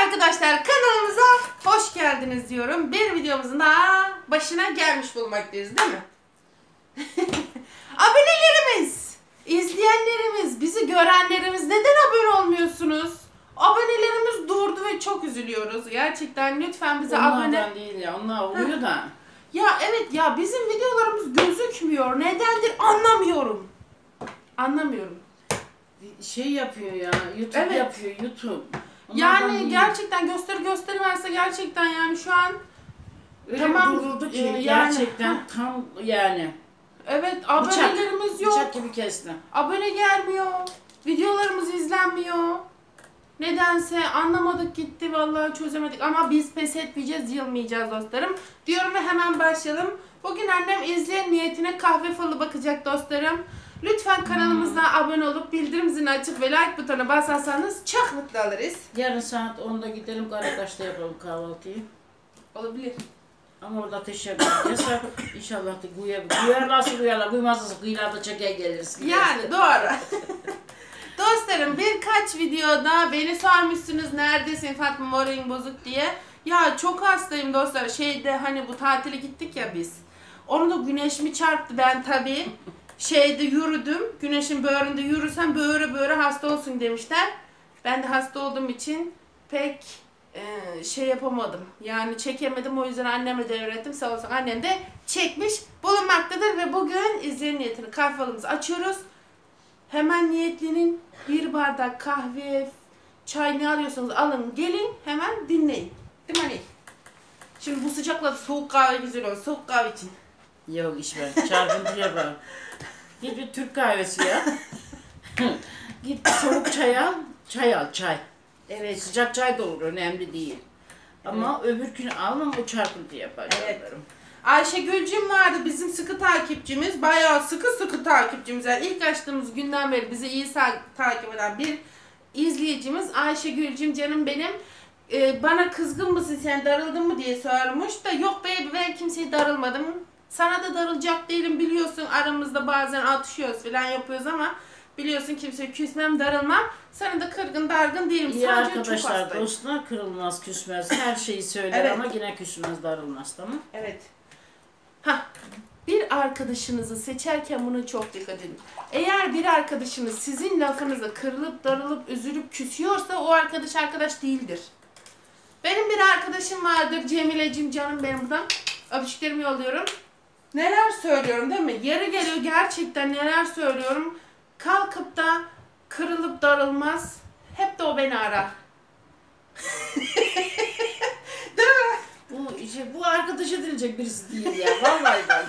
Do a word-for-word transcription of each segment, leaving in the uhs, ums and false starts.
Arkadaşlar kanalımıza hoş geldiniz diyorum. Bir videomuzun daha başına gelmiş bulunmaktayız değil mi? Abonelerimiz, izleyenlerimiz, bizi görenlerimiz neden abone olmuyorsunuz? Abonelerimiz durdu ve çok üzülüyoruz. Gerçekten lütfen bize Onlardan abone... Onlardan değil ya, onlar oluyor da. Ya evet ya bizim videolarımız gözükmüyor. Nedendir anlamıyorum. Anlamıyorum. Şey yapıyor ya, YouTube Evet. yapıyor, YouTube. Onlardan Yani değil. gerçekten gösteri gösteri verse gerçekten yani şu an Öyle tamam, dururdu ki e, yani- gerçekten tam yani. evet abonelerimiz Bıçak, yok. bıçak gibi kesti. Abone gelmiyor. Videolarımız izlenmiyor. Nedense anlamadık gitti vallahi çözemedik ama biz pes etmeyeceğiz, yılmayacağız dostlarım. Diyorum ve hemen başlayalım. Bugün annem izleyen niyetine kahve falı bakacak dostlarım. Lütfen kanalımıza hmm. abone olup bildirim zilini açıp ve like butonuna basarsanız çok mutlu oluruz. Yarın saat onda gidelim Karakaş'ta yapalım kahvaltıyı. Olabilir. Ama orada teşekkür edeceğiz. İnşallah da kuyar, kuyarlarsa kuyarlar, kuymazsa kıyılarda çeker geliriz. Yani doğru. Dostlarım birkaç videoda beni sormuşsunuz neredesin Fatma moralin bozuk diye. Ya çok hastayım dostlar. Şeyde hani bu tatile gittik ya biz. Onu da güneş mi çarptı ben tabii. Şeyde yürüdüm. Güneşin böğründe yürürsem böğre böğre hasta olsun demişler. Ben de hasta olduğum için pek e, şey yapamadım. Yani çekemedim, o yüzden anneme devrettim. Sağ olsun annem de çekmiş bulunmaktadır ve bugün izleyen niyetini kahve falımızı açıyoruz. Hemen niyetlinin bir bardak kahve, çay ne alıyorsanız alın gelin hemen dinleyin. Değil mi anne? Şimdi bu sıcakla soğuk kahve güzel olur. Soğuk kahve için. Yok iş ver. Çarpıntı yapalım. Git bir Türk kahvesi ya. Git soğuk çay al. Çay al çay. Evet sıcak çay da olur. Önemli değil. Ama evet. Öbür gün almam o çarpıntı yapar. Evet. Ayşe Gülcüm vardı bizim sıkı takipçimiz. Bayağı sıkı sıkı takipçimiz. Yani ilk açtığımız günden beri bizi iyi takip eden bir izleyicimiz. Ayşe Gülcüm canım benim. Ee, bana kızgın mısın sen, darıldın mı diye sormuş da yok be ben kimseye darılmadım. Sana da darılacak değilim biliyorsun, aramızda bazen atışıyoruz falan yapıyoruz ama biliyorsun kimseye küsmem, darılmam. Sana da kırgın dargın değilim. İyi sadece arkadaşlar, çok dostlar kırılmaz küsmez. Her şeyi söyler evet. Ama yine küsmez darılmaz, tamam? Evet. Hah. Bir arkadaşınızı seçerken buna çok dikkat edin. Eğer bir arkadaşınız sizin lafınıza kırılıp darılıp üzülüp küsüyorsa o arkadaş arkadaş değildir. Benim bir arkadaşım vardır Cemile'cim canım benim buradan. Öpücüklerimi yolluyorum. Neler söylüyorum değil mi? Yeri geliyor gerçekten neler söylüyorum. Kalkıp da kırılıp darılmaz. Hep de o beni arar. Değil mi? Bu, işte, bu arkadaşa denilecek birisi değil ya. Vallahi ben.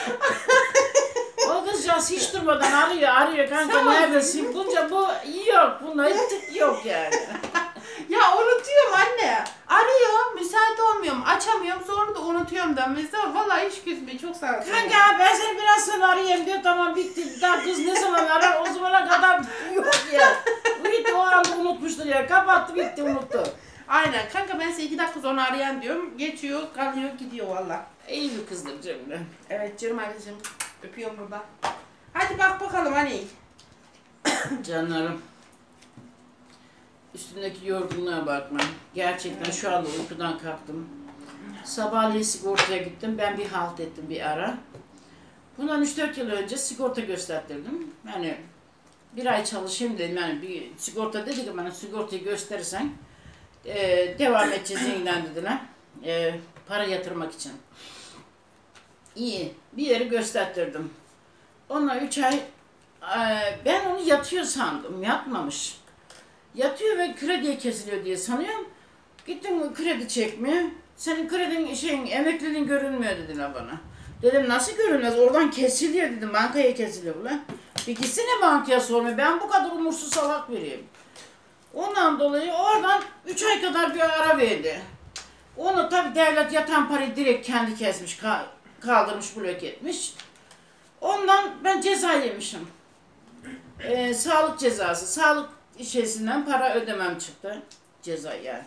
O kızcağız hiç durmadan arıyor arıyor kanka neredesin? Bunca bu yok. Bunda hiç yok yani. Ya unutuyorum anne. Arıyor, müsait olmuyorum, açamıyorum, sonra da unutuyorum da. Mesela vallahi hiç küsmeyi çok sağ ol. Kanka ben seni biraz sonra arayayım diyor, tamam bitti. Daha kız ne zaman arar o zamana kadar yok ya. Bu gitti o anda unutmuştur ya. Kapattı bitti unuttu. Aynen kanka ben size iki dakika sonra arayan diyorum. Geçiyor, kalıyor, gidiyor valla. İyi bir kızdır Cemile. Evet canım anneciğim. Öpüyorum burada. Hadi bak bakalım hani. Canlarım. Üstündeki yorgunluğa bakma. Gerçekten şu anda uykudan kalktım. Sabahleyin sigortaya gittim. Ben bir halt ettim bir ara. Bundan üç dört yıl önce sigorta gösterdirdim. Yani bir ay çalışayım dedim. Yani bir sigorta dedi ki bana sigortayı gösterirsen e, devam edeceğiz yeniden dediler. E, para yatırmak için. İyi. Bir yeri gösterdirdim. Ondan üç ay e, ben onu yatıyor sandım. Yatmamış. Yatıyor ve krediye kesiliyor diye sanıyorum. Gittim kredi çekmeye. Senin kredin şeyin emekliliğin görünmüyor dediler bana. Dedim nasıl görünmez? Oradan kesiliyor dedim. Bankaya kesiliyor ulan. Bir gitsene bankaya sormuyor. Ben bu kadar umursuz salak biriyim. Ondan dolayı oradan üç ay kadar bir ara verdi. Onu tabii devlet yatan parayı direkt kendi kesmiş, kaldırmış, blok etmiş. Ondan ben ceza yemişim. Ee, sağlık cezası. Sağlık şeysinden para ödemem çıktı. Ceza yani.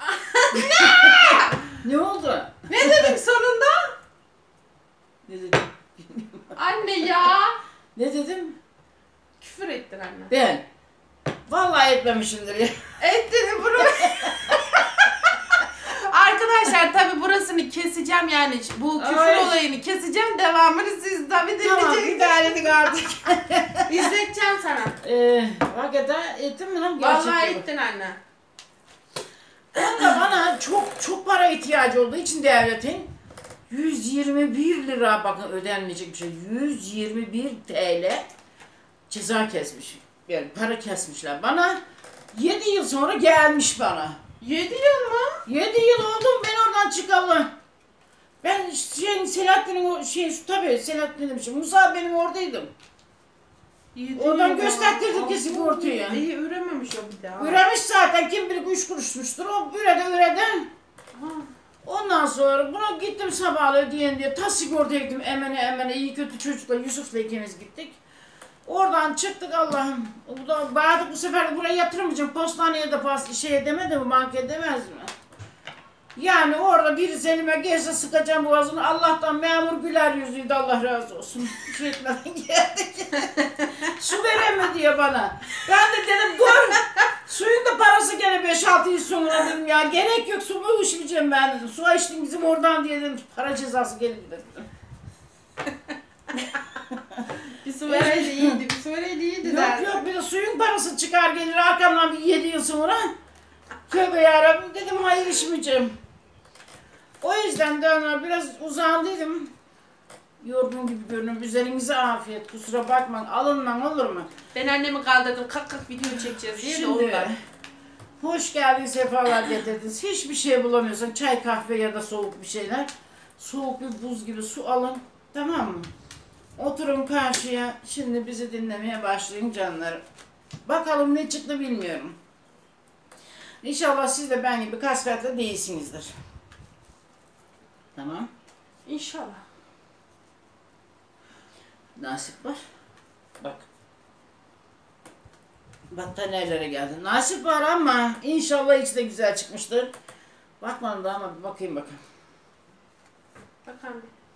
Ne oldu? Ne dedim sonunda? Ne dedim? Anne ya. Ne dedim? Küfür ettin anne. Ben. Vallahi etmemişimdir ya. Et dedim bunu. keseceğim yani. Bu küfür Ay. olayını keseceğim. Devamını siz tabii Tamam dinleyeceksiniz. idare edin artık. İzleteceğim sana. Eee hakikaten ettin mi lan gerçekten? Vallahi ettin anne. Onda bana çok çok para ihtiyacı olduğu için devletin yüz yirmi bir lira bakın ödenmeyecek bir şey. yüz yirmi bir T L ceza kesmiş. Yani para kesmişler. Bana yedi yıl sonra gelmiş bana. Yedi yıl mı? yedi yıl oldum ben oradan çıkalı. Ben şey, Selahattin'in o şey tabii Selahattin demişim. Musa benim oradaydım. Yedi Oradan yıl gösterdirdim ya. ki sigortayı. İyi ürememiş o bir daha. Üremiş zaten kim bilir üç kuruşmuştur. O üredi üredi. Ha. Ondan sonra buna gittim sabahleyin diye diye ta sigortaya gittim emene emene iyi kötü çocukla Yusuf'la ikimiz gittik. Oradan çıktık Allah'ım. Bu da bağırdık bu sefer de buraya yatırmayacağım. Postaneye de pas şey demedi mi banka demez mi? Yani orada birisi elime gelse sıkacağım boğazını. Allah'tan memur güler yüzlüydü Allah razı olsun. Şey etmeden geldik. Su veremedi diye bana. Ben de dedim dur. Suyun da parası gene beş altı yıl sonra dedim ya. Gerek yok su mu içmeyeceğim ben dedim. Su içtim bizim oradan diye dedim. Para cezası gelir dedim. Bir su vereydi iyiydi. Bir su vereydi iyiydi Yok derdi. yok bir de suyun parası çıkar gelir arkamdan bir yedi yıl sonra. Tövbe yarabbim dedim hayır içmeyeceğim. O yüzden de ona biraz uzandıydım. Yorgun gibi görünüyorum. Üzerinize afiyet. Kusura bakmayın. Alınmam olur mu? Ben annemi kaldırdım. Kalk kalk video çekeceğiz diye de Şimdi ondan. hoş geldin, sefalar getirdiniz. Hiçbir şey bulamıyorsan çay, kahve ya da soğuk bir şeyler. Soğuk bir buz gibi su alın. Tamam mı? Oturun karşıya. Şimdi bizi dinlemeye başlayın canlarım. Bakalım ne çıktı bilmiyorum. İnşallah siz de ben gibi kasvetli değilsinizdir. Tamam. İnşallah. Nasip var. Bak. Battaniyelere geldi. Nasip var ama inşallah içi de güzel çıkmıştır. Bakmadım da ama bir bakayım bakayım. Bak anne.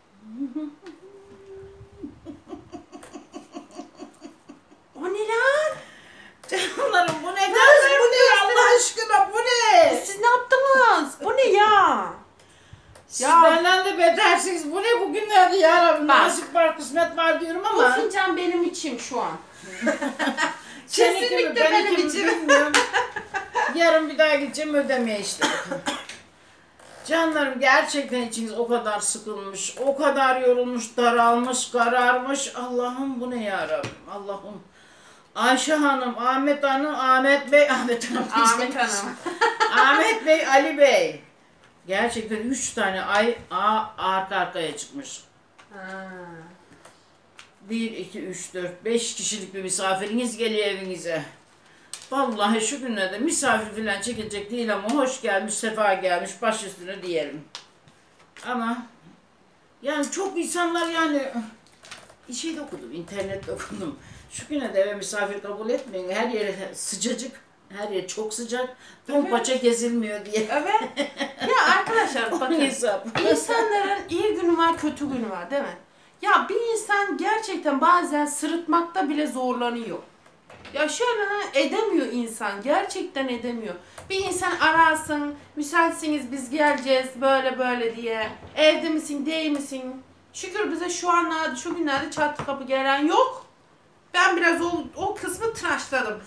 O ne lan? Canlarım bu ne kız? Bu ne Allah aşkına bu ne? Siz ne yaptınız? Bu ne ya? Siz Ya. benden de betersiniz. Bu ne bugünlerde ya Rabbim? Bak. Nasip var kısmet var diyorum Bu ama. fincan benim içim şu an. Seninki mi, Kesinlikle benimki benim mi içim. bilmiyorum. Yarın bir daha gideceğim ödemeye işte. Canlarım gerçekten içiniz o kadar sıkılmış, o kadar yorulmuş, daralmış, kararmış. Allah'ım bu ne ya Rabbim? Allah'ım. Ayşe Hanım, Ahmet Hanım, Ahmet Bey, Ahmet Hanım. Ahmet Hanım. Ahmet Bey, Ali Bey. Gerçekten üç tane ay A arka arkaya çıkmış. Ha. Bir, iki, üç, dört, beş kişilik bir misafiriniz geliyor evinize. Vallahi şu günlerde misafir falan çekilecek değil ama hoş gelmiş, sefa gelmiş, baş üstüne diyelim. Ama yani çok insanlar yani şeyde okudum, internette okudum. Şu güne de eve misafir kabul etmeyin. Her yer sıcacık, her yer çok sıcak. Pompaça gezilmiyor diye. Evet. Ya arkadaşlar bakın. Hesap. İnsanların iyi günü var, kötü günü var değil mi? Ya bir insan gerçekten bazen sırıtmakta bile zorlanıyor. Ya şöyle ha, edemiyor insan. Gerçekten edemiyor. Bir insan arasın, müsaitsiniz biz geleceğiz böyle böyle diye. Evde misin, değil misin? Şükür bize şu anlarda, şu günlerde çatı kapı gelen yok. Ben biraz o, o kısmı tıraşladım.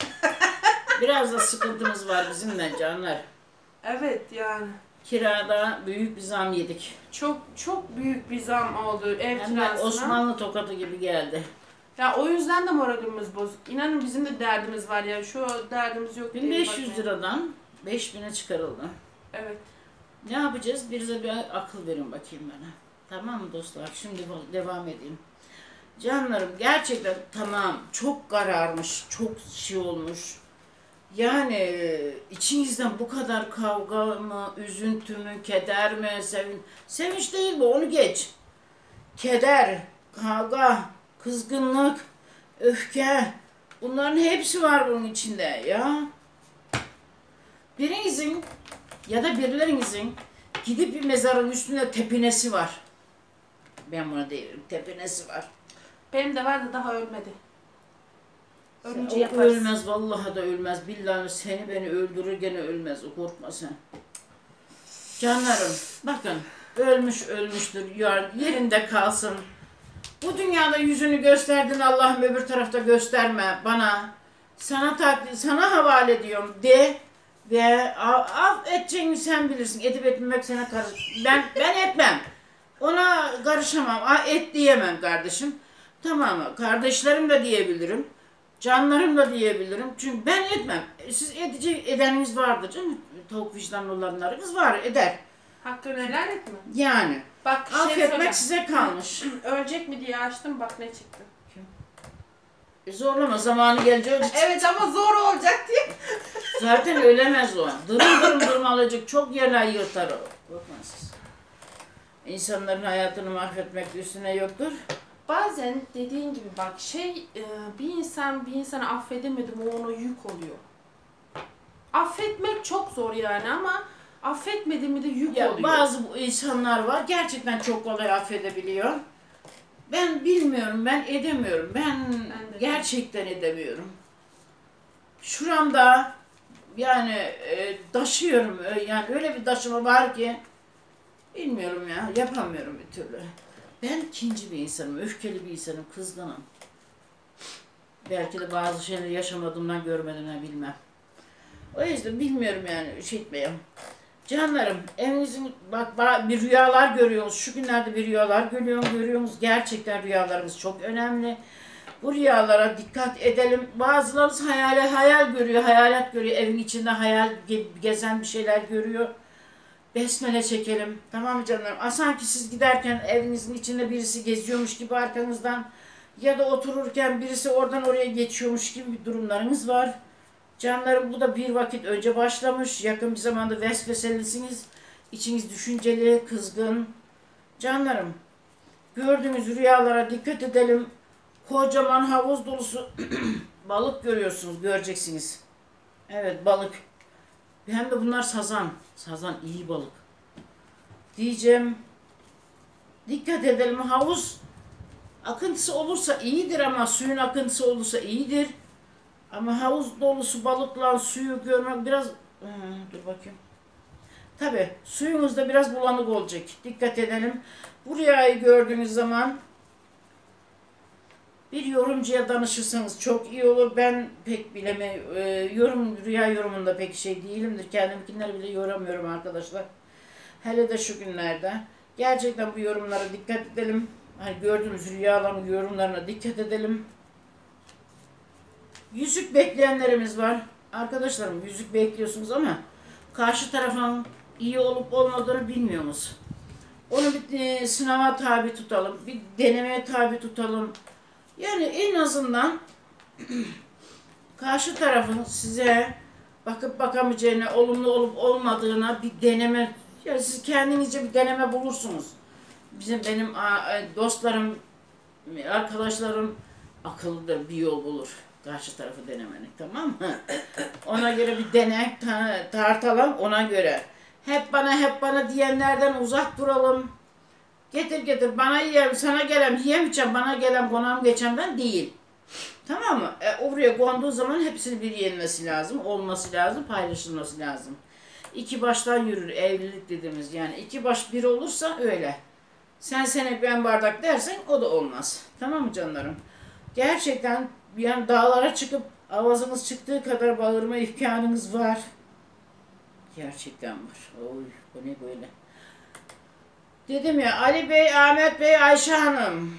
Biraz da sıkıntımız var bizimle canlar. Evet yani. Kirada büyük bir zam yedik. Çok çok büyük bir zam oldu ev Hem de kirasına. Osmanlı tokadı gibi geldi. Ya o yüzden de moralimiz bozuk. İnanın bizim de derdimiz var ya. Şu derdimiz yok. bin diye beş yüz bakmayın. liradan beş bine çıkarıldı. Evet. Ne yapacağız? Bize bir akıl verin bakayım bana. Tamam mı dostlar? Şimdi devam edeyim. Canlarım gerçekten tamam çok kararmış, çok şey olmuş. Yani içinizden bu kadar kavga mı, üzüntü mü, keder mi, sevin... Sevinç değil bu, onu geç. Keder, kavga, kızgınlık, öfke, bunların hepsi var bunun içinde ya. Birinizin ya da birilerinizin gidip bir mezarın üstünde tepinesi var. Ben buna değilim, tepinesi var. Benim de var da daha ölmedi. Ölünce O yaparız. ölmez, vallahi da ölmez. Billahi seni beni öldürür gene ölmez. O korkma sen. Canlarım, bakın. Ölmüş ölmüştür. Yarın yerinde kalsın. Bu dünyada yüzünü gösterdin, Allah'ım öbür tarafta gösterme bana. Sana takdir, sana havale ediyorum de ve affedeceğini sen bilirsin. Edip etmemek sana karış. Ben ben etmem. Ona karışamam. A, et diyemem kardeşim. Tamam mı? Kardeşlerim de diyebilirim. Canlarım da diyebilirim. Çünkü ben etmem. Siz edecek edeniniz vardır canım. Tavuk vicdanlı olanlarınız var, eder. Hakkını helal etme. Yani. Bak şey Affetmek söyle. size kalmış. Ölecek mi diye açtım, bak ne çıktı. E zorlama, zamanı gelince ölecek. Evet ama zor olacak diye. Zaten ölemez o. Dırım dırım dırım alacak. Çok yerler yırtar o. Korkma siz. İnsanların hayatını mahvetmek üstüne yoktur. Bazen dediğin gibi bak şey e, bir insan bir insanı affedemedi mi ona yük oluyor. Affetmek çok zor yani ama affetmedi mi de yük Ya oluyor. bazı bu insanlar var gerçekten çok kolay affedebiliyor. Ben bilmiyorum, ben edemiyorum. Ben, Ben de gerçekten edemiyorum. Şuramda yani e, taşıyorum. E, yani öyle bir taşıma var ki bilmiyorum ya, yapamıyorum bir türlü. Ben ikinci bir insanım, öfkeli bir insanım, kızgınım. Belki de bazı şeyleri yaşamadığımdan görmediğimden bilmem. O yüzden bilmiyorum yani, şey etmeyeyim. Canlarım, evinizin bak, bak bir rüyalar görüyoruz. Şu günlerde bir rüyalar görüyoruz, görüyoruz. Gerçekten rüyalarımız çok önemli. Bu rüyalara dikkat edelim. Bazılarımız hayal hayal görüyor, hayalet görüyor. Evin içinde hayal gezen bir şeyler görüyor. Besmele çekelim. Tamam mı canlarım? Aa, sanki siz giderken evinizin içinde birisi geziyormuş gibi arkanızdan ya da otururken birisi oradan oraya geçiyormuş gibi bir durumlarınız var. Canlarım, bu da bir vakit önce başlamış. Yakın bir zamanda vesveselisiniz. İçiniz düşünceli, kızgın. Canlarım, gördüğünüz rüyalara dikkat edelim. Kocaman havuz dolusu balık görüyorsunuz, göreceksiniz. Evet, balık. Hem de bunlar sazan. Sazan iyi balık. Diyeceğim, dikkat edelim. Havuz akıntısı olursa iyidir ama suyun akıntısı olursa iyidir. Ama havuz dolusu balıkla suyu görmek biraz... Ee, dur bakayım. Tabi suyunuz da biraz bulanık olacak. Dikkat edelim. Bu rüyayı gördüğünüz zaman bir yorumcuya danışırsanız çok iyi olur. Ben pek bileme e, yorum rüya yorumunda pek şey değilimdir. Kendimkinleri bile yoramıyorum arkadaşlar. Hele de şu günlerde. Gerçekten bu yorumlara dikkat edelim. Hani gördüğümüz rüyaların yorumlarına dikkat edelim. Yüzük bekleyenlerimiz var. Arkadaşlarım, yüzük bekliyorsunuz ama karşı tarafın iyi olup olmadığını bilmiyorsunuz. Onu bir e, sınava tabi tutalım. Bir denemeye tabi tutalım. Yani en azından karşı tarafın size bakıp bakamayacağına, olumlu olup olmadığına bir deneme, ya siz kendinizce bir deneme bulursunuz. Bizim benim dostlarım, arkadaşlarım akıllıdır, bir yol bulur. Karşı tarafı denemelik, tamam mı? Ona göre bir denek tartalım, ona göre. Hep bana hep bana diyenlerden uzak duralım. Getir getir bana yiyem, sana gelen yiyemeyeceğim, bana gelen konağım geçenden değil. Tamam mı? E, oraya konduğu zaman hepsini bir yenmesi lazım, olması lazım, paylaşılması lazım. İki baştan yürür evlilik dediğimiz, yani iki baş bir olursa öyle. Sen sene ben bardak dersen o da olmaz. Tamam mı canlarım? Gerçekten yani dağlara çıkıp avazınız çıktığı kadar bağırma imkanınız var. Gerçekten var. Oy, bu ne böyle? Dedim ya, Ali Bey, Ahmet Bey, Ayşe Hanım.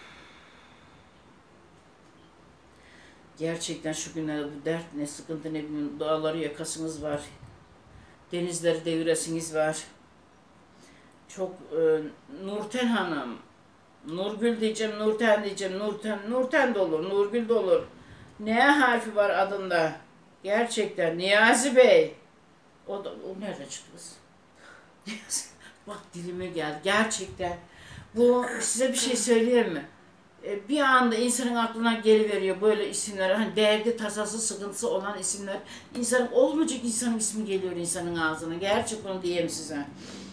Gerçekten şu günlerde bu dert ne, sıkıntı ne bileyim, dağları yakasınız var. Denizleri deviresiniz var. Çok e, Nurten Hanım, Nurgül diyeceğim, Nurten diyeceğim, Nurten, Nurten de olur, Nurgül de olur. Ne harfi var adında? Gerçekten Niyazi Bey. O da, o nerede çıktı kız? Bak dilime geldi. Gerçekten. Bu size bir şey söyleyeyim mi? E, bir anda insanın aklına geliveriyor böyle isimler. Hani derdi, tasası, sıkıntısı olan isimler. İnsanın olmayacak insanın ismi geliyor insanın ağzına. Gerçek bunu diyeyim size.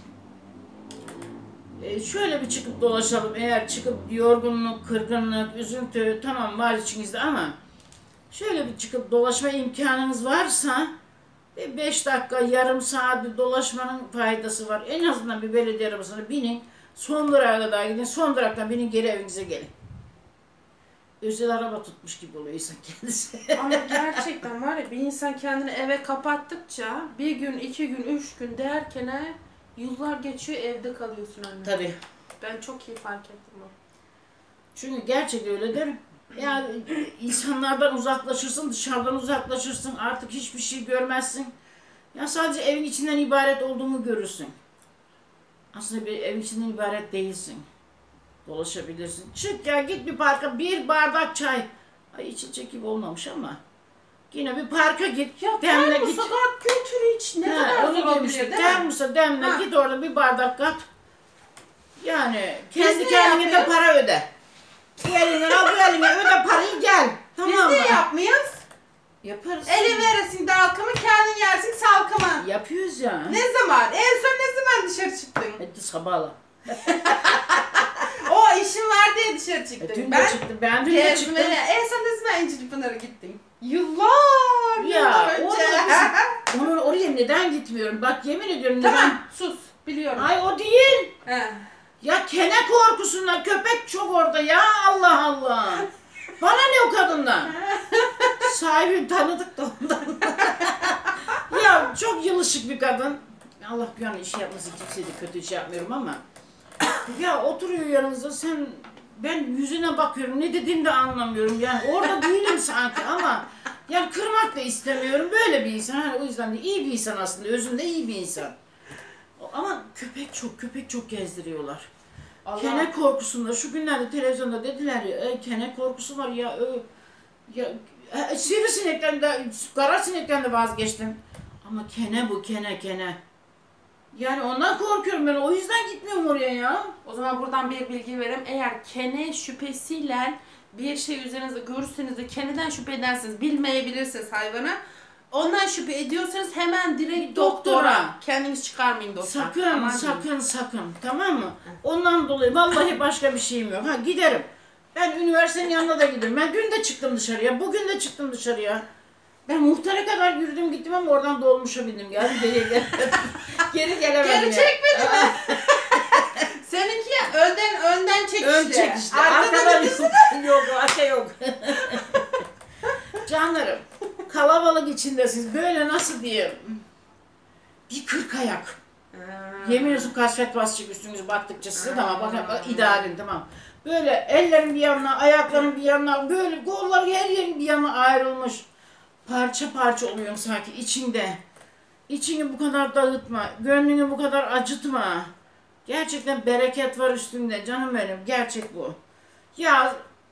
E, şöyle bir çıkıp dolaşalım. Eğer çıkıp yorgunluk, kırgınlık, üzüntü tamam var içinizde ama şöyle bir çıkıp dolaşma imkanınız varsa Bir beş dakika, yarım saat bir dolaşmanın faydası var. En azından bir belediye arabasına binin. Son durağa kadar gidin. Son duraktan binin geri evinize gelin. Özel araba tutmuş gibi oluyor insan kendisi. Ama gerçekten var ya bir insan kendini eve kapattıkça bir gün, iki gün, üç gün derken yıllar geçiyor evde kalıyorsun anne. Tabii. Ben çok iyi fark ettim bunu. Çünkü gerçekten öyledir. Yani insanlardan uzaklaşırsın, dışarıdan uzaklaşırsın, artık hiçbir şey görmezsin. Ya sadece evin içinden ibaret olduğunu görürsün. Aslında bir evin içinden ibaret değilsin. Dolaşabilirsin. Çık ya git bir parka, bir bardak çay. Ay içecek gibi olmamış ama. Yine bir parka git. Ya demle termosa kat götür iç. Ne Ha, kadar onu zor diyorum olabilir işte. değil mi? Termosa demle Ha. git orada bir bardak kat. Yani Biz kendi ne kendine de yapıyoruz? para öde. Bu elinden al bu eline öde parayı gel. Tamam Biz mı? ne yapmıyoruz? Yaparız. Eli veresin dalkımı, kendin yersin salkımı. Yapıyoruz ya. Ne zaman? En son ne zaman dışarı çıktın? Hadi sabahla. O işin var diye dışarı E, çıktın. dün de ben çıktım. Ben dün de çıktım. gezmeye, en son ne zaman İncilpınar'a gittin? Yıllar, Ya yıllar önce. orada biz- onun oraya neden gitmiyorum? Bak yemin ediyorum neden? Tamam, sus. Biliyorum. Ay o değil. He. Ya kene korkusundan köpek çok orada ya Allah Allah. Bana ne o kadından? Sahibi tanıdık da ondan. Ya çok yılışık bir kadın. Allah bir an iş yapması kimseye de kötü iş yapmıyorum ama. Ya oturuyor yanınızda sen ben yüzüne bakıyorum ne dediğini de anlamıyorum yani orada değilim sanki ama yani kırmak da istemiyorum böyle bir insan hani o yüzden de iyi bir insan aslında özünde iyi bir insan. Ama köpek çok köpek çok gezdiriyorlar. Allah. Kene korkusunda şu günlerde televizyonda dediler ya e, kene korkusu var ya e, ya e, sivrisinekten de kara sinekten de vazgeçtim. Ama kene bu kene kene. Yani ondan korkuyorum ben o yüzden gitmiyorum oraya ya. O zaman buradan bir bilgi vereyim. Eğer kene şüphesiyle bir şey üzerinizde görürseniz de keneden şüphe edersiniz, bilmeyebilirsiniz hayvana. Ondan şüphe ediyorsanız hemen direkt doktora. Doktora. Kendiniz çıkarmayın dostlar. Sakın Aman sakın diyeyim. sakın tamam mı? Ondan dolayı vallahi başka bir şeyim yok. Ha giderim. Ben üniversitenin yanına da giderim. Ben dün de çıktım dışarıya. Bugün de çıktım dışarıya. Ben muhtara kadar yürüdüm gittim ama oradan dolmuşa bindim. Geri geri geri, geri gelemedim. Geri ya. çekmedi mi? Seninki önden önden çekişli. Ön çekişli. Arkadan Arkadan ötesi- yok. Yok arka yok. Canlarım kalabalık içindesiniz. Böyle nasıl diyeyim? Bir kırk ayak. Ha. Yemin ediyorum kasvet basacak üstünüze baktıkça size de ama bakın bak, idare edin tamam. Böyle ellerin bir yanına, ayakların bir yanına, böyle kollar her yerin bir yanına ayrılmış. Parça parça oluyor sanki içinde. İçini bu kadar dağıtma, gönlünü bu kadar acıtma. Gerçekten bereket var üstünde canım benim, gerçek bu. Ya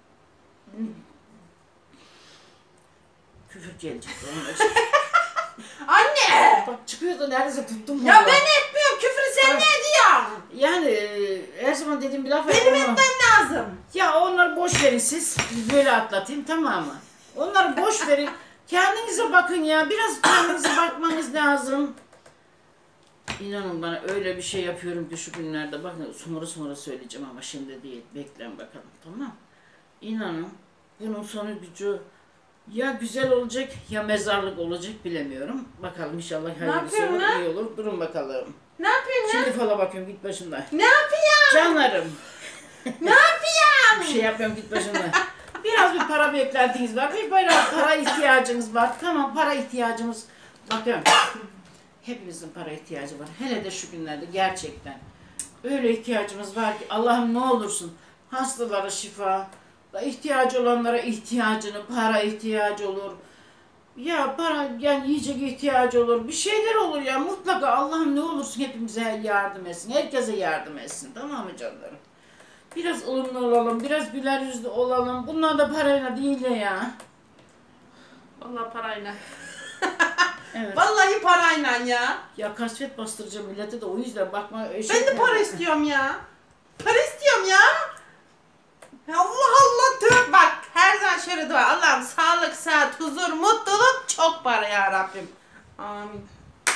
küfür gelecek onun için. Anne! Bak çıkıyor da neredeyse tuttum. Ya vallahi. ben etmiyorum küfrü sen ne ediyorsun? Yani e, her zaman dediğim bir laf var. Benim ama- etmem lazım. Ya onları boş verin siz. Böyle atlatayım tamam mı? Onları boş verin. Kendinize bakın ya. Biraz kendinize bakmanız lazım. İnanın bana öyle bir şey yapıyorum ki şu günlerde. Bakın sonra sonra söyleyeceğim ama şimdi değil. Bekleyin bakalım tamam. İnanın bunun sonu gücü ya güzel olacak ya mezarlık olacak bilemiyorum. Bakalım inşallah hayırlısı yapıyorsun olur, lan? iyi olur. Durun bakalım. Ne yapıyorsun lan? Şimdi falan bakıyorum git başımdan. Ne yapıyorsun? Canlarım. Ne yapıyorsun? Bir şey yapmıyorum git başımdan. Biraz bir para beklentiniz var. Bir para, para ihtiyacınız var. Tamam para ihtiyacımız. Bakın. Hepimizin para ihtiyacı var. Hele de şu günlerde gerçekten. Öyle ihtiyacımız var ki Allah'ım ne olursun hastalara şifa, ihtiyacı olanlara ihtiyacını, para ihtiyacı olur. Ya para yani yiyecek ihtiyacı olur. Bir şeyler olur ya mutlaka Allah'ım ne olursun hepimize yardım etsin. Herkese yardım etsin. Tamam mı canlarım? Biraz ılımlı olalım, biraz güler yüzlü olalım. Bunlar da parayla değil de ya. Vallahi parayla. Evet. Vallahi parayla ya. Ya kasvet bastıracağım millete de o yüzden bakma. Şey Ben de para istiyorum ya. Para istiyorum ya. Allah Allah tövbe bak her zaman şöyle dua. Allah'ım sağlık, sıhhat, huzur, mutluluk, çok para ya Rabbim. Amin.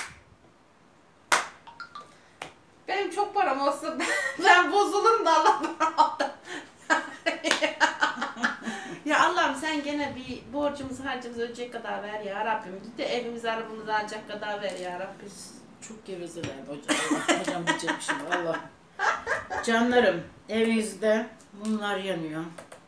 Benim çok param olsa ben, ben bozulurum da Allah bana. Ya Allah'ım sen sen gene bir borcumuzu harcımızı ödeyecek kadar ver ya Rabbim. Bir de evimizi arabamızı alacak kadar ver ya Rabbim. Çok gevezeler hocam. Allah, hocam diyecek bir şey var. Allah. Canlarım, evinizde mumlar yanıyor.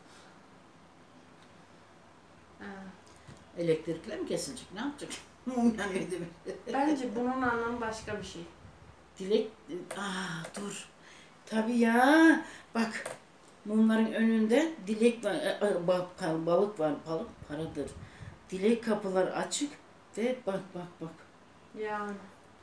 Ha. Elektrikler mi kesilecek? Ne yapacak? Mum yanıyor değil mi? Bence bunun anlamı başka bir şey. Dilek... Aa dur. Tabii ya. Bak. Mumların önünde dilek var. e, e, Bak, balık var. Balık paradır. Dilek kapılar açık ve bak bak bak. Yani.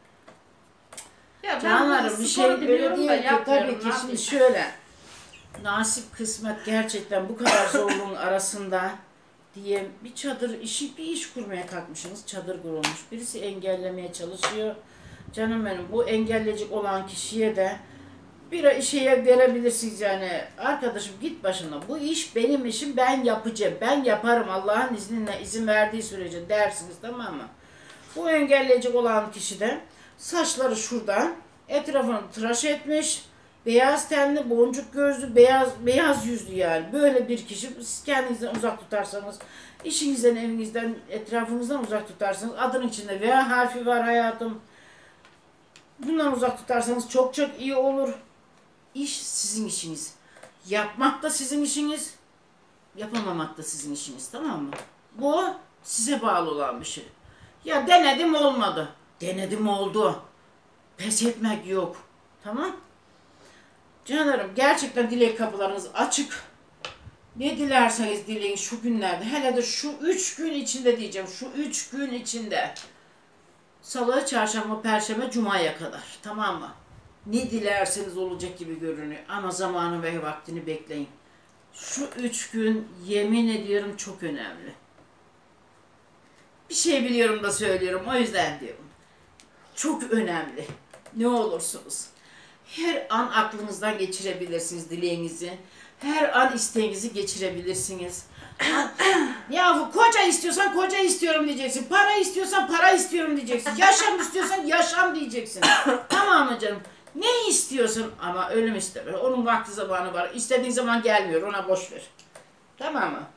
Ya ben Canlarım bu bir şey sporu öyle biliyorum değil da ki. yapmıyorum, Tabii ki ne şimdi yapayım? şöyle. Nasip kısmet gerçekten bu kadar zorluğun arasında diye bir çadır işi bir iş kurmaya kalkmışsınız. Çadır kurulmuş. Birisi engellemeye çalışıyor. Canım benim bu engelleyecek olan kişiye de bir şeye verebilirsiniz yani. Arkadaşım git başına. Bu iş benim işim. Ben yapacağım. Ben yaparım Allah'ın izniyle izin verdiği sürece dersiniz, tamam mı? Bu engelleyecek olan kişi de saçları şuradan etrafını tıraş etmiş. Beyaz tenli, boncuk gözlü, beyaz beyaz yüzlü yani. Böyle bir kişi. Siz kendinizden uzak tutarsanız, işinizden, evinizden, etrafınızdan uzak tutarsanız, adın içinde V harfi var hayatım. Bundan uzak tutarsanız çok çok iyi olur. İş sizin işiniz. Yapmak da sizin işiniz. Yapamamak da sizin işiniz, tamam mı? Bu size bağlı olan bir şey. Ya denedim olmadı. Denedim oldu. Pes etmek yok. Tamam? Canlarım gerçekten dilek kapılarınız açık. Ne dilerseniz dileyin şu günlerde. Hele de şu üç gün içinde diyeceğim. Şu üç gün içinde. Salı, çarşamba, perşembe, cumaya kadar. Tamam mı? Ne dilerseniz olacak gibi görünüyor. Ama zamanı ve vaktini bekleyin. Şu üç gün yemin ediyorum çok önemli. Bir şey biliyorum da söylüyorum. O yüzden diyorum. Çok önemli. Ne olursunuz. Her an aklınızdan geçirebilirsiniz dileğinizi. Her an isteğinizi geçirebilirsiniz. Yahu koca istiyorsan koca istiyorum diyeceksin. Para istiyorsan para istiyorum diyeceksin. Yaşam istiyorsan yaşam diyeceksin. Tamam mı canım? Ne istiyorsun ama ölüm isteme. Onun vakti zamanı var. İstediğin zaman gelmiyor. Ona boş ver. Tamam mı?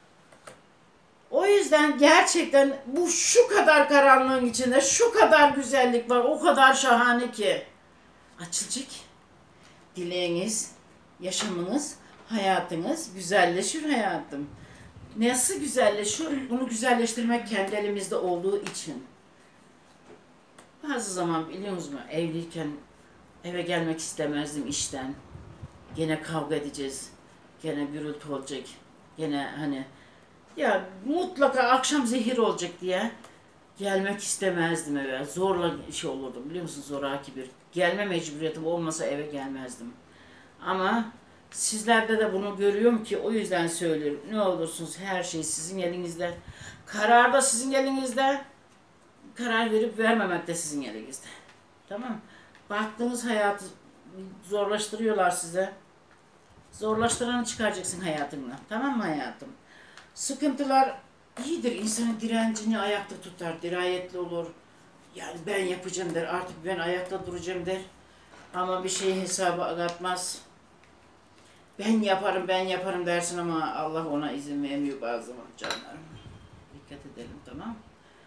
O yüzden gerçekten bu şu kadar karanlığın içinde şu kadar güzellik var. O kadar şahane ki. Açılacak. Dileğiniz, yaşamınız, hayatınız güzelleşir hayatım. Nasıl güzelleşiyor? Bunu güzelleştirmek kendi elimizde olduğu için. Bazı zaman biliyor musunuz evliyken eve gelmek istemezdim işten. Gene kavga edeceğiz. Gene gürültü olacak. Gene hani ya mutlaka akşam zehir olacak diye gelmek istemezdim eve. Zorla şey olurdum biliyor musun? Zoraki bir. Gelme mecburiyetim olmasa eve gelmezdim. Ama sizlerde de bunu görüyorum ki o yüzden söylüyorum. Ne olursunuz her şey sizin elinizde. Karar da sizin elinizde. Karar verip vermemek de sizin elinizde. Tamam. Baktığınız hayatı zorlaştırıyorlar size. Zorlaştıranı çıkaracaksın hayatından. Tamam mı hayatım? Sıkıntılar iyidir. İnsanın direncini ayakta tutar. Dirayetli olur. Yani ben yapacağım der. Artık ben ayakta duracağım der. Ama bir şeyi hesaba katmaz. Ben yaparım, ben yaparım dersin ama Allah ona izin vermiyor bazı zaman canlarım. Dikkat edelim, tamam.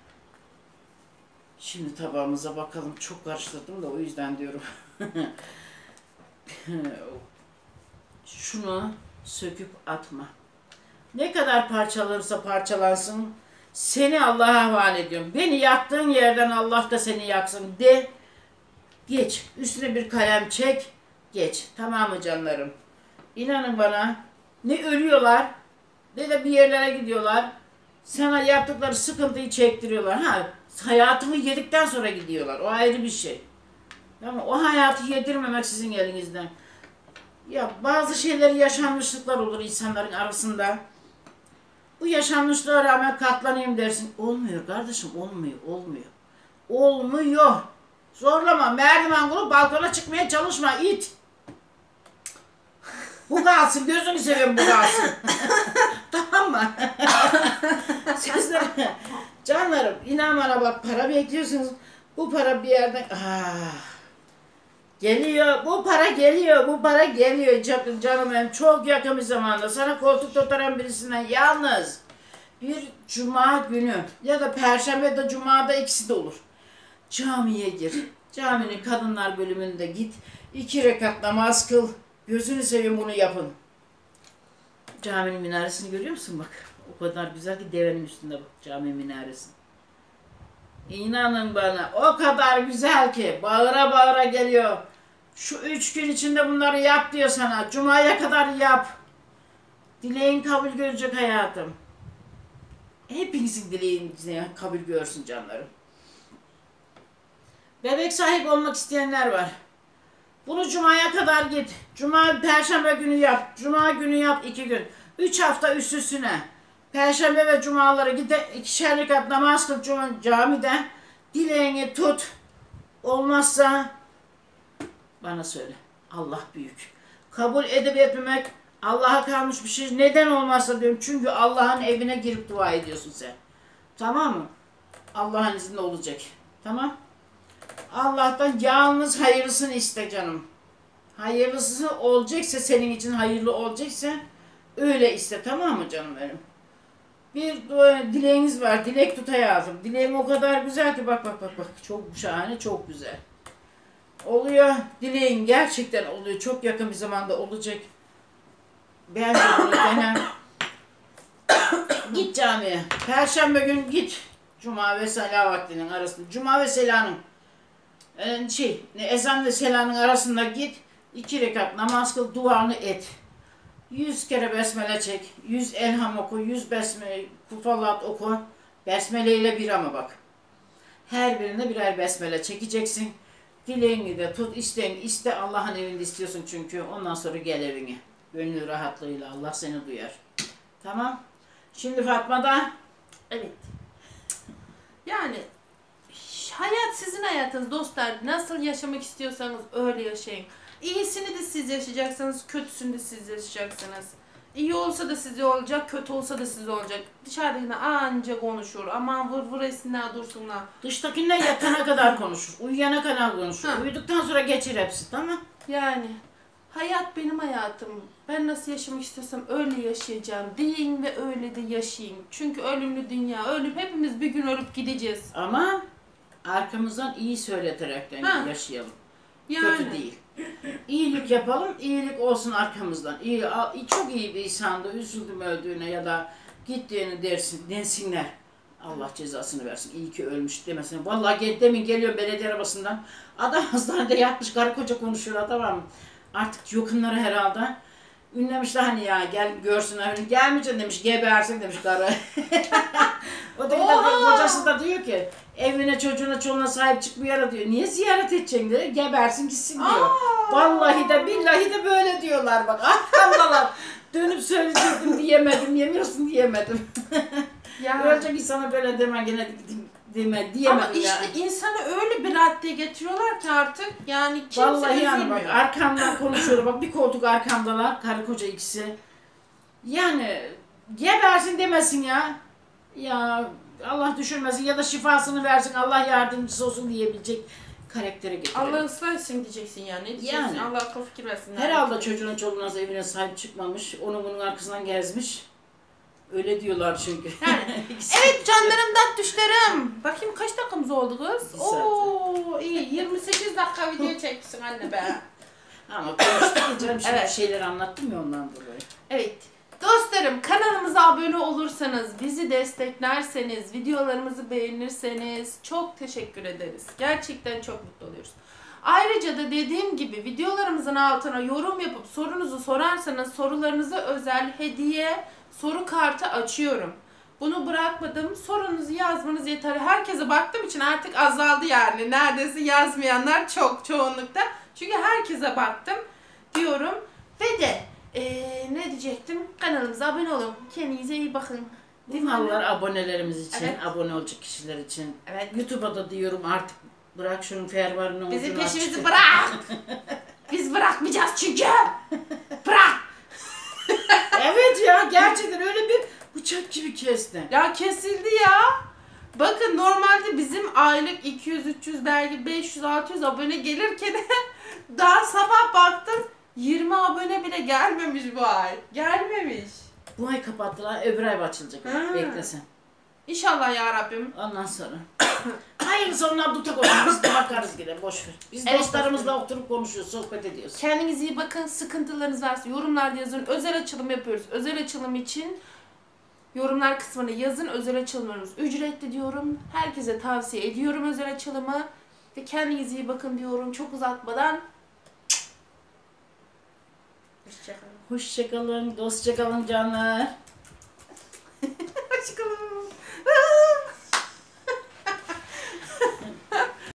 Şimdi tabağımıza bakalım. Çok karıştırdım da o yüzden diyorum. Şunu söküp atma. Ne kadar parçalanırsa parçalansın. Seni Allah'a havale ediyorum. Beni yaktığın yerden Allah da seni yaksın de. Geç. Üstüne bir kalem çek. Geç. Tamam mı canlarım? İnanın bana. Ne ölüyorlar ne de bir yerlere gidiyorlar. Sana yaptıkları sıkıntıyı çektiriyorlar. Ha, hayatını yedikten sonra gidiyorlar. O ayrı bir şey. Ama o hayatı yedirmemek sizin elinizden. Ya bazı şeyler yaşanmışlıklar olur insanların arasında. Bu yaşanmışlığa rağmen katlanayım dersin. Olmuyor kardeşim, olmuyor, olmuyor. Olmuyor. Zorlama, merdiven kurup balkona çıkmaya çalışma, it. Bu kalsın, gözünü seveyim bu kalsın. Tamam mı? Sizler, canlarım, inan bana bak para bekliyorsunuz. Bu para bir yerden... Ah, geliyor, bu para geliyor, bu para geliyor canım benim. Çok yakın bir zamanda sana koltuk tutan birisinden yalnız bir cuma günü ya da perşembe ya da cumada ikisi de olur. Camiye gir. Caminin kadınlar bölümünde git. İki rekat namaz kıl. Gözünü seveyim bunu yapın. Caminin minaresini görüyor musun bak. O kadar güzel ki devenin üstünde bak cami minaresi. İnanın bana o kadar güzel ki bağıra bağıra geliyor. Şu üç gün içinde bunları yap diyor sana. Cuma'ya kadar yap. Dileğin kabul görecek hayatım. Hepinizin dileğini kabul görsün canlarım. Bebek sahibi olmak isteyenler var. Bunu Cuma'ya kadar git. Cuma, Perşembe günü yap. Cuma günü yap iki gün. Üç hafta üst üstüne. Perşembe ve Cumaları gide ikişer rekat namaz kıl camide. Dileğini tut. Olmazsa bana söyle. Allah büyük. Kabul edip etmemek Allah'a kalmış bir şey. Neden olmazsa diyorum. Çünkü Allah'ın evine girip dua ediyorsun sen. Tamam mı? Allah'ın izniyle olacak. Tamam. Allah'tan yalnız hayırlısını iste canım. Hayırlısı olacaksa senin için hayırlı olacaksa öyle iste, tamam mı canım benim? Bir dileğiniz var. Dilek tut hayatım. Dileğim o kadar güzel ki bak bak bak bak. Çok şahane, çok güzel. Oluyor. Dileğin gerçekten oluyor. Çok yakın bir zamanda olacak. Bence bunu dene. Git camiye. Perşembe gün git. Cuma ve Sela vaktinin arasında. Cuma ve Sela'nın e, şey, ezan ve Sela'nın arasında git. İki rekat namaz kıl, duanı et. Yüz kere besmele çek. Yüz elham oku. Yüz besmele, kufallat oku. Besmele ile bir ama bak. Her birine birer besmele çekeceksin. Dileğini de tut, isteğini iste. Allah'ın evinde istiyorsun çünkü. Ondan sonra gel evine. Gönül rahatlığıyla Allah seni duyar. Tamam. Şimdi Fatma da. Evet. Yani hayat sizin hayatınız dostlar. Nasıl yaşamak istiyorsanız öyle yaşayın. İyisini de siz yaşayacaksınız, kötüsünü de siz yaşayacaksınız. İyi olsa da size olacak, kötü olsa da size olacak. Dışarıdakine anca konuşur. Aman vır vır etsinler, dursunlar. Dıştakinden yatana kadar konuşur. Uyuyana kadar konuşur. Ha. Uyuduktan sonra geçir hepsi, tamam? Yani hayat benim hayatım. Ben nasıl yaşamak istiyorsam öyle yaşayacağım. Deyin ve öyle de yaşayayım. Çünkü ölümlü dünya. Ölüp hepimiz bir gün ölüp gideceğiz. Ama arkamızdan iyi söyleterek de Ha. yaşayalım. Yani. Kötü değil. İyilik yapalım, iyilik olsun arkamızdan. İyi, çok iyi bir insandı, üzüldüm öldüğüne ya da gittiğini dersin, densinler. Allah cezasını versin, iyi ki ölmüş demesin. Vallahi gel, demin geliyorum belediye arabasından. Adam hastanede yatmış, karı koca konuşuyor, tamam mı? Artık yakınları herhalde. Ünlemişler hani ya, gel görsünler. Gelmeyeceksin demiş, gebersin demiş karı. O da kocası da diyor ki, evine, çocuğuna, çoluğuna sahip çıkmıyor diyor. Niye ziyaret edeceksin diyor. Gebersin gitsin diyor. Aa. Vallahi de billahi de böyle diyorlar bak. Arkamdalar. Dönüp söyleyecektim diyemedim. Yemiyorsun diyemedim. Ya. Ölecek insana böyle deme gene deme diyemedim. Ama işte yani. insanı öyle bir raddeye getiriyorlar ki artık yani kimse vallahi yani bak arkamdan konuşuyorlar. Bak bir koltuk arkamdalar. Karı koca ikisi. Yani gebersin demesin ya. Ya Allah düşürmesin ya da şifasını versin, Allah yardımcısı olsun diyebilecek karaktere getirelim. Allah ıslah etsin diyeceksin yani. Ne diyeceksin? Yani, Allah akıl fikir versin. Herhalde çocuğuna çoluğuna evine sahip çıkmamış, onun bunun arkasından gezmiş. Öyle diyorlar çünkü. Yani, evet canlarım, tatlışlarım. Bakayım kaç dakikamız oldu kız? Oo iyi, yirmi sekiz dakika video çekmişsin anne be. Ama konuştuk canım, şimdi evet. şeyler anlattım ya ondan dolayı. Evet. Dostlarım, kanalımıza abone olursanız, bizi desteklerseniz, videolarımızı beğenirseniz çok teşekkür ederiz. Gerçekten çok mutlu oluyoruz. Ayrıca da dediğim gibi videolarımızın altına yorum yapıp sorunuzu sorarsanız sorularınıza özel hediye soru kartı açıyorum. Bunu bırakmadım. Sorunuzu yazmanız yeterli. Herkese baktığım için artık azaldı yani. Neredeyse yazmayanlar çok çoğunlukta. Çünkü herkese baktım diyorum. Ve de Ee, ne diyecektim? Kanalımıza abone olun. Kendinize iyi bakın. Limanlar abonelerimiz için, evet. abone olacak kişiler için. Evet. YouTube'a da diyorum artık bırak şunun fervarını. Bizim peşimizi açtı. Bırak. Biz bırakmayacağız çünkü. Bırak. Evet ya, gerçekten öyle bir bıçak gibi kesti. Ya kesildi ya. Bakın normalde bizim aylık iki yüz üç yüz belki beş yüz altı yüz abone gelirken daha sabah baktım yirmi abone bile gelmemiş bu ay. Gelmemiş. Bu ay kapattılar, öbür ay açılacak. Ha. Beklesen. İnşallah ya Rabbim. Ondan sonra. Hayırlısı onlar tutak olsun. Biz de bakarız yine. Boş ver. Biz Evet, dostlarımızla oturup konuşuyoruz, sohbet ediyoruz. Kendinize iyi bakın. Sıkıntılarınız varsa yorumlarda yazın. Özel açılım yapıyoruz. Özel açılım için yorumlar kısmına yazın. Özel açılımlarımız ücretli diyorum. Herkese tavsiye ediyorum özel açılımı. Ve kendinize iyi bakın diyorum. Çok uzatmadan. Hoşçakalın. Hoşçakalın, dostça kalın canlar.